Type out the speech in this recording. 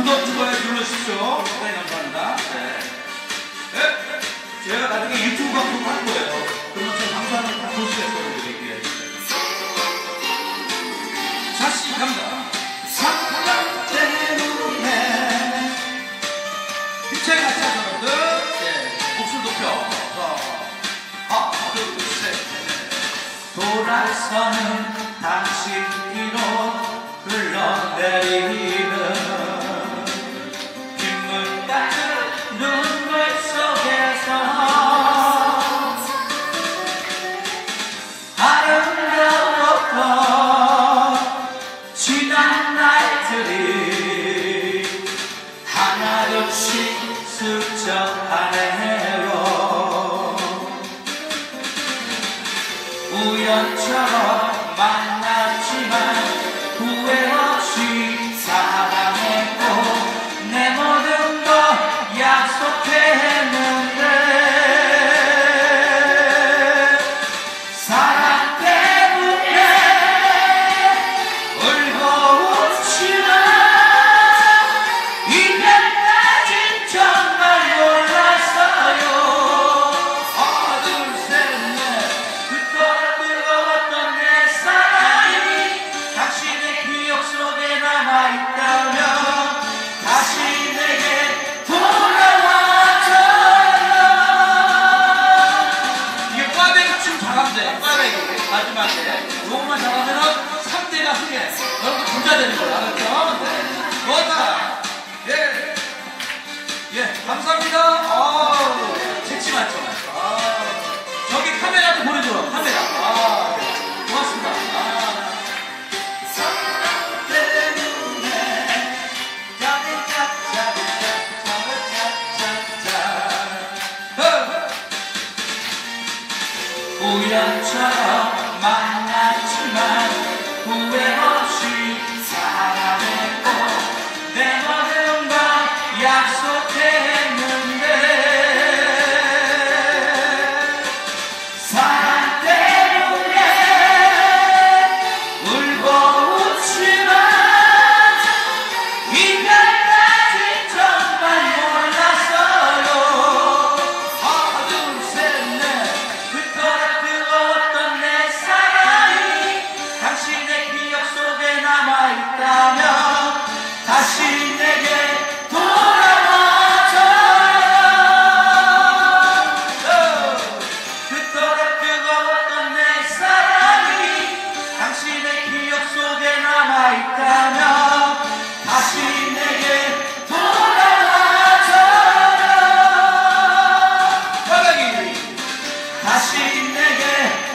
높은 거에 눌러주십시오. 네, 감사합니다. 네. 네. 제가 나중에 유튜브 방송 할 거예요. 그러면 제 방송을 다 보시겠어요, 여러분들에게. 다시 갑니다. 사랑 때문에. 힘차게 같이 하죠, 여러분들. 네. 목소리 높여. 하나, 둘, 셋. 돌아서는 당신 뒤로 흘러내리는 빗물 같은 눈물 속에서 아름다웠던 지난 날들이 하나둘씩 스쳐가네요. 우연처럼 만났지만 후회 없이 사랑했고 내 모든 걸 약속했는데 사랑 때문에 울고 웃지만 이때까진 정말 몰랐어요. 하나 둘 셋 넷 그토록 뜨거웠던 내 사랑이 당신의 기억 속에 남아있다면 다시 내게 돌아와줘요. 이게 꽈배기 춤 잘하면 돼. 꽈배기 마지막에 요것만 잘하면 3대가 크게 여러분 부자 되는 거야. 알았죠? 네. 좋다. 예. 예, 감사합니다. 재치 많죠? 저기 카메라도 보내줘. 카메라. 네. 고맙습니다. 우연처럼 만났지만 후회 없이 사랑했고 내 모든 걸 약속했는데 사랑 때문에 울고 웃지만 이때까지 정말 몰랐어요. 하나 둘 셋 넷 그토록 뜨거웠던 내 사랑이 당신의 기억 속에 남아있다면 다시 내게 돌아와줘요. 그토록 뜨거웠던 내 사랑이 당신의 기억 속에 남아있다면 다시 내게 돌아와줘요. 다시 내게